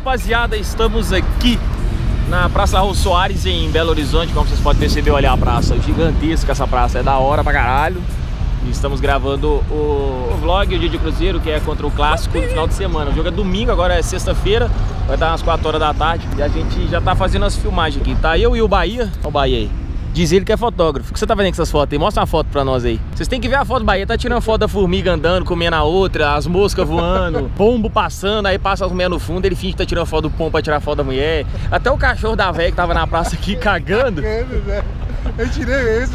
rapaziada, estamos aqui na Praça Raul Soares, em Belo Horizonte. Como vocês podem perceber, olha a praça, gigantesca essa praça, é da hora pra caralho. E estamos gravando o vlog, o dia de cruzeiro, que é contra o Clássico no final de semana. O jogo é domingo, agora é sexta-feira, vai dar umas 4 horas da tarde. E a gente já tá fazendo as filmagens aqui, tá? Eu e o Bahia, olha o Bahia aí. Diz ele que é fotógrafo. O que você tá fazendo com essas fotos aí? Mostra uma foto pra nós aí. Vocês têm que ver a foto do Bahia. Tá tirando foto da formiga andando, comendo a outra, as moscas voando, pombo passando, aí passa as mulheres no fundo, ele finge que tá tirando foto do pombo pra tirar foto da mulher. Até o cachorro da velha que tava na praça aqui cagando. Eu tirei mesmo.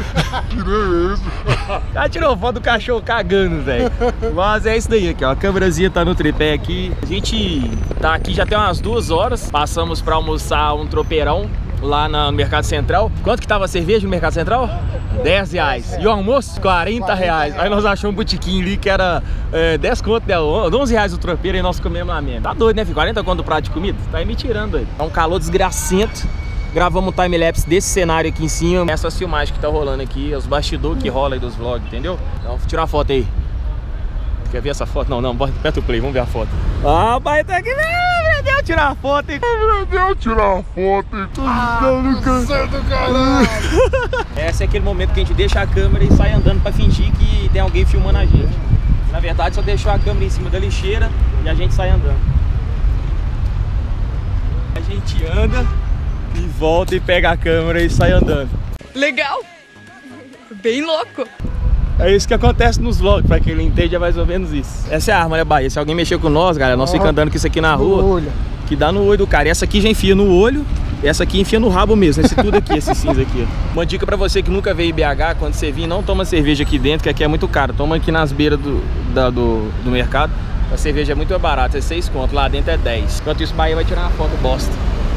Já tirou foto do cachorro cagando, velho. Mas é isso daí aqui, ó. A câmerazinha tá no tripé aqui. A gente tá aqui já tem umas 2 horas. Passamos pra almoçar um tropeirão lá no Mercado Central. Quanto que tava a cerveja no Mercado Central? R$10. E o almoço? R$40. Aí nós achamos um botiquinho ali que era 10 conto, R$11 o tropeiro, e nós comemos lá mesmo. Tá doido, né, filho? 40 conto o prato de comida? Tá aí me tirando, doido. Tá um calor desgracento. Gravamos um time-lapse desse cenário aqui em cima. Essas filmagens que tá rolando aqui, os bastidores que rolam aí dos vlogs, entendeu? Então, vou tirar a foto aí. Quer ver essa foto? Não, aperta o play, vamos ver a foto. Ah, o pai tá aqui, meu Deus, tirar a foto, hein? Meu Deus, tirar a foto, hein? Do caralho. Esse é aquele momento que a gente deixa a câmera e sai andando pra fingir que tem alguém filmando a gente. Na verdade, só deixou a câmera em cima da lixeira e a gente sai andando. A gente anda e volta e pega a câmera e sai andando. Legal! Bem louco! É isso que acontece nos vlogs, pra quem não entende é mais ou menos isso. Essa é a arma, né, Bahia? Se alguém mexer com nós, galera, nós ficamos andando com isso aqui na rua, que dá no olho do cara. E essa aqui já enfia no olho, e essa aqui enfia no rabo mesmo, esse tudo aqui, esse cinza aqui. Uma dica pra você que nunca veio em BH, quando você vir, não toma cerveja aqui dentro, que aqui é muito caro. Toma aqui nas beiras do mercado. A cerveja é muito barata, é 6 conto, lá dentro é 10. Enquanto isso, o Bahia vai tirar uma foto bosta.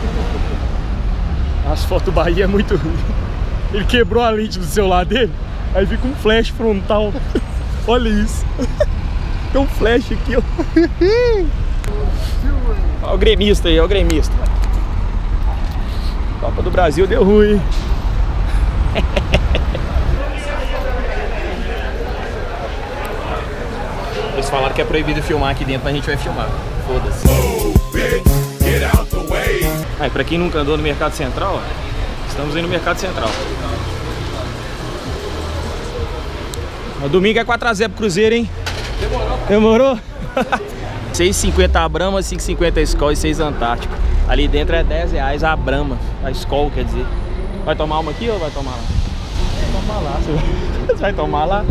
As fotos do Bahia é muito ruim. Ele quebrou a lente do celular dele, aí fica um flash frontal. Olha isso. Tem um flash aqui, ó. Olha o gremista aí, olha o gremista. Copa do Brasil deu ruim, hein? Eles falaram que é proibido filmar aqui dentro, mas a gente vai filmar. Foda-se. Aí, pra quem nunca andou no Mercado Central, ó, estamos aí no Mercado Central. No domingo é 4x0 pro Cruzeiro, hein? Demorou? 6,50 a Brahma, 5,50 a Skol e 6 Antártico. Ali dentro é R$10 a Brahma, a Skol, quer dizer. Vai tomar uma aqui ou vai tomar lá? Vai tomar lá, você vai tomar lá?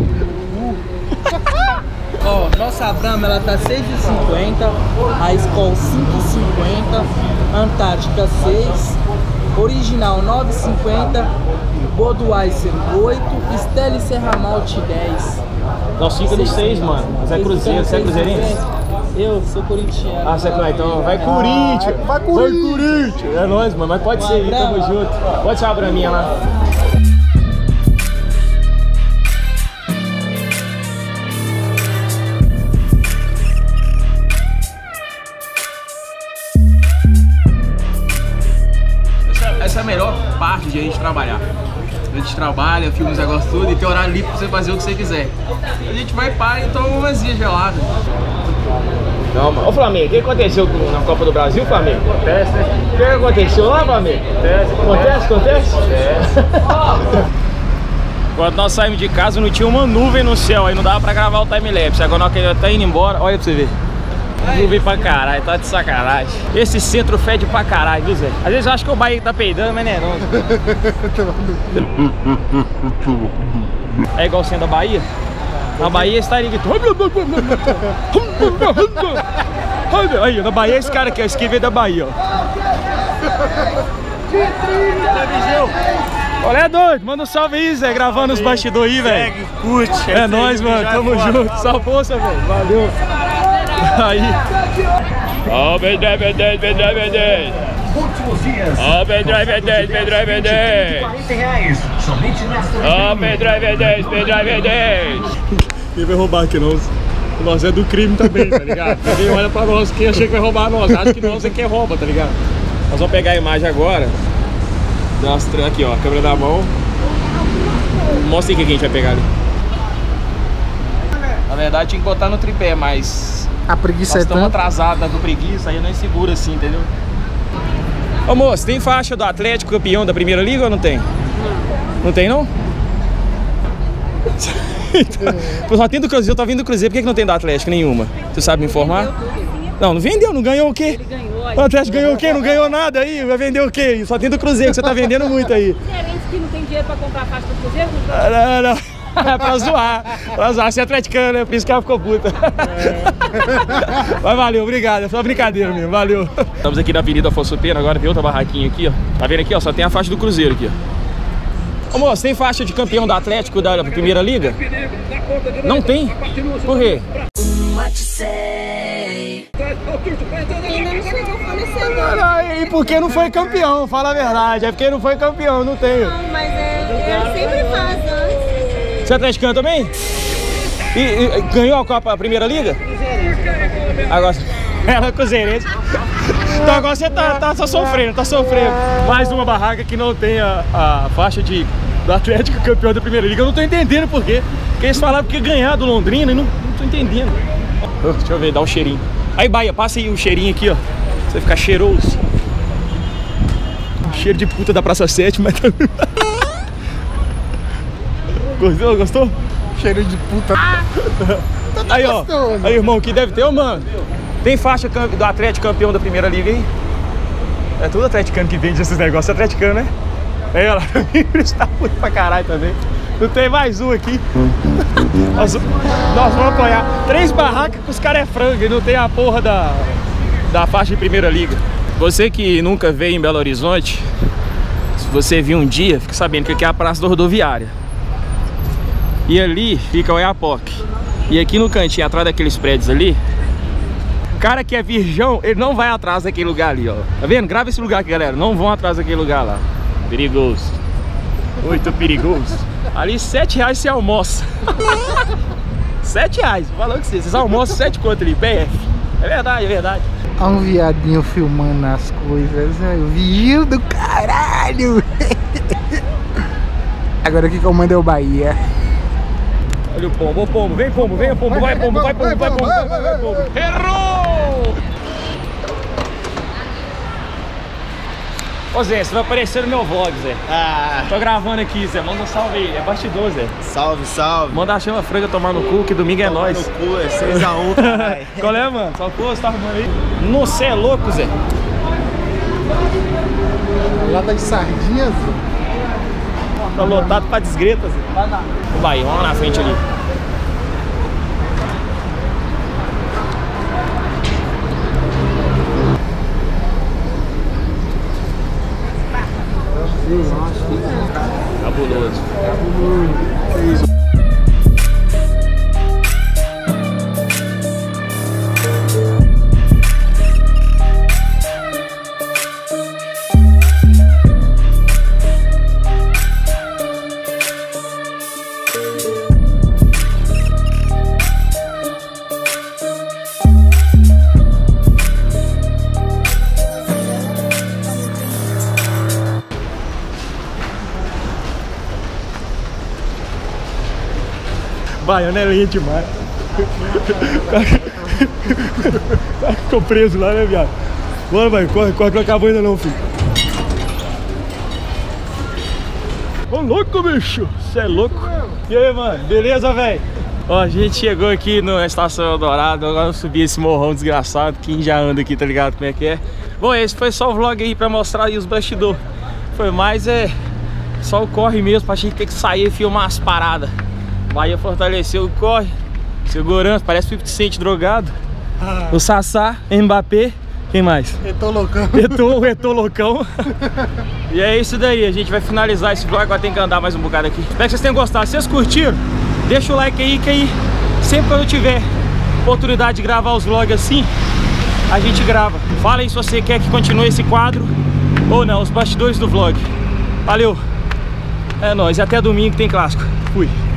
Ó, nossa Brahma ela tá 6,50, a Skol 5,50, Antártica 6, Original 9,50, Budweiser 8, Stella e Serra Malte 10. Nós fica nos 6, mano. Você é Cruzeiro, você é cruzeirense? Eu sou corintiano. Ah, você é então vai Corinthians! Vai Corinthians! É nóis, mano, mas pode ser aí, tamo junto. Pode ser uma braminha lá. Essa é a melhor parte de a gente trabalhar. A gente trabalha, filma os negócios tudo e tem horário livre pra você fazer o que você quiser. A gente vai para e toma uma zinha gelada. Não, mano. Ô Flamengo, o que aconteceu na Copa do Brasil, Flamengo? Acontece, né? O que aconteceu lá, Flamengo? Acontece? Quando nós saímos de casa não tinha uma nuvem no céu, aí não dava pra gravar o time-lapse. Agora nós queremos até indo embora, olha pra você ver. Nuvem pra caralho, tá de sacanagem. Esse centro fede pra caralho, viu, Zé? Às vezes eu acho que o Bahia tá peidando, mas não é não. É igual sendo a Bahia? Na Bahia está gritando. Aí, na Bahia esse cara aqui, a esquiva é da Bahia, ó. Olha, é doido, manda um salve aí, Zé, gravando os bastidores aí, velho. Curte. É nóis, mano, tamo junto. Só força, velho, valeu. Aí. Ó, B-Drive 10, B-Drive 10. Ó, B-Drive 10, B-Drive 10. Ó, B-Drive 10, B-Drive 10. Quem vai roubar aqui não? Nós é do crime também, tá ligado? Ninguém olha pra nós, quem achei que vai roubar nós. Acho que nós é quem rouba, tá ligado? Nós vamos pegar a imagem agora. Nossa, aqui ó, câmera da mão. Mostra aí o que a gente vai pegar ali. Na verdade tinha que botar no tripé, mas A preguiça Nós é estamos tanto. atrasados com preguiça, aí não é seguro assim, entendeu? Ô moço, tem faixa do Atlético campeão da Primeira Liga ou não tem? Não tem não? Só tem do Cruzeiro, eu tô vindo do Cruzeiro, por que não tem do Atlético nenhuma? Tu sabe me informar? Não, não vendeu, não ganhou o quê? Ele ganhou. O Atlético ganhou o quê? Não ganhou nada aí, vai vender o quê? Só tem do Cruzeiro, que você tá vendendo muito aí. Cearense que não tem dinheiro pra comprar faixa do Cruzeiro? Não. É pra zoar, você é atleticano, né? Por isso que ela ficou puta. Mas valeu, obrigado, é só brincadeira mesmo, valeu. Estamos aqui na Avenida Afonso Pena, agora tem outra barraquinha aqui, ó. Tá vendo aqui, ó, só tem a faixa do Cruzeiro aqui, ó. Ô moço, tem faixa de campeão do Atlético da Primeira Liga? Não tem? Por quê? E porque não foi campeão, fala a verdade, é porque não foi campeão, não tem. Não, mas ele sempre faz antes. Você é atleticano também? E ganhou a Copa Primeira Liga? Agora, ela é cruzeirense. Então agora você tá sofrendo, Mais uma barraca que não tem a faixa do Atlético campeão da Primeira Liga. Eu não tô entendendo por quê. Porque eles falaram que ia ganhar do Londrina e não tô entendendo. Deixa eu ver, dá um cheirinho. Aí, Baia, passa aí o cheirinho aqui, ó. Pra você ficar cheiroso. Cheiro de puta da Praça 7, mas também... Gostou? Cheiro de puta. Aí, ó. gostoso. Aí, irmão, que deve ter, ô, mano. Tem faixa do Atlético campeão da Primeira Liga aí? É tudo atleticano que vende esses negócios, atleticano, né? Aí, ó lá, está puto pra caralho também. Não tem mais um aqui. Nós vamos apoiar 3 barracas que os caras é frango e não tem a porra da faixa de Primeira Liga. Você que nunca veio em Belo Horizonte, se você vir um dia, fica sabendo que aqui é a Praça da Rodoviária. E ali fica o Oiapoque. E aqui no cantinho, atrás daqueles prédios ali, o cara que é virgão, ele não vai atrás daquele lugar ali, ó. Tá vendo? Grava esse lugar aqui, galera. Não vão atrás daquele lugar lá. Perigoso. Muito perigoso. Ali R$7 você almoça. R$7. Falou que vocês almoçam 7 conto ali, PF. É verdade, é verdade. Olha um viadinho filmando as coisas. Viu do caralho. Agora quem comanda é o Bahia. Olha o pombo, ô pombo, vem pombo, vem pombo, vai pombo, vai pombo, vai pombo, vai pombo. Errou! Ô Zé, você vai aparecer no meu vlog, Zé. Tô gravando aqui, Zé, manda um salve aí, é bastidor, Zé. Salve, salve. Manda a chama franga tomar no cu, que domingo é nóis. No cu, é 6x1, caralho. Qual é, mano? Só pô, você tá arrumando aí? Nossa, cê é louco, Zé. Lata de sardinhas. Tá lotado pra desgreta, Zé. Vai, vamos lá na frente ali. Cabuloso. Baiano é lento demais. Ficou preso lá, né, viado? Bora, vai, corre, corre, que não acabou ainda não, filho. Ô, louco, bicho. Você é louco. E aí, mano? Beleza, velho? Ó, a gente chegou aqui na Estação Eldorado. Agora eu subi esse morrão desgraçado. Quem já anda aqui, tá ligado como é que é? Bom, esse foi só o vlog aí pra mostrar aí os bastidores. Foi mais, só o corre mesmo, pra gente ter que sair e filmar as paradas. Bahia fortaleceu o corre, segurança, parece 50 Cent drogado. O Sassá, Mbappé, quem mais? Retou loucão. Retou loucão. E é isso daí, a gente vai finalizar esse vlog, agora tem que andar mais um bocado aqui. Espero que vocês tenham gostado. Se vocês curtiram, deixa o like aí, que aí sempre quando eu tiver oportunidade de gravar os vlogs assim, a gente grava. Fala aí se você quer que continue esse quadro ou não, os bastidores do vlog. Valeu, é nóis, e até domingo tem clássico. Fui.